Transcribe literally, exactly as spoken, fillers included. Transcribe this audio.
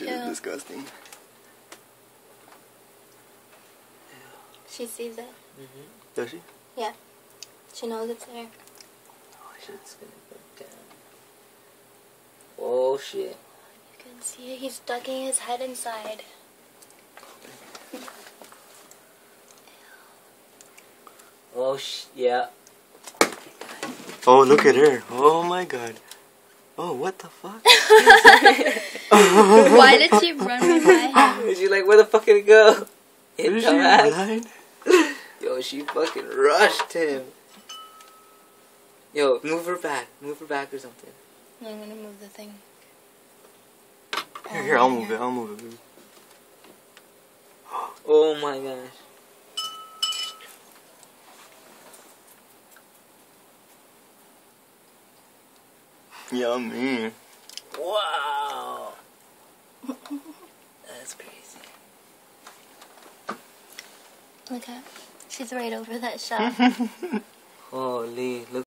shit Ew. is disgusting. She sees it. Mm-hmm. Does she? Yeah. She knows it's there. Oh, shit's gonna go down. Oh, shit. You can see he's ducking his head inside. Oh, sh yeah. Oh, look at her. Oh my god. Oh, what the fuck? Why did she run me by him? She's like, where the fuck did it go? It Is she dumbass. blind? Yo, she fucking rushed him. Yo, move her back. Move her back or something. I'm gonna move the thing. Here, here, I'll move it. I'll move it. Oh my gosh. Yummy. Wow. That's crazy. Look at, she's right over that shop. Holy, look.